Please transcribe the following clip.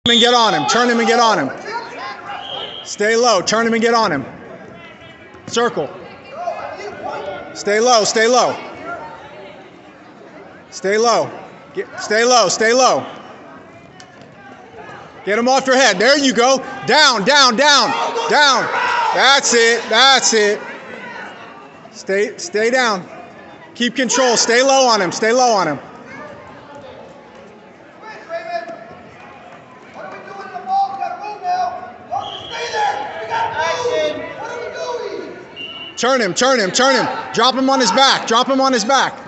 And get on him. Turn him and get on him. Stay low. Turn him and get on him. Circle. Stay low. Stay low. Stay low. Stay low. Stay low. Get him off your head. There you go. Down, down, down, down. That's it. That's it. Stay down. Keep control. Stay low on him. Stay low on him. Turn him, turn him, turn him. Drop him on his back. Drop him on his back.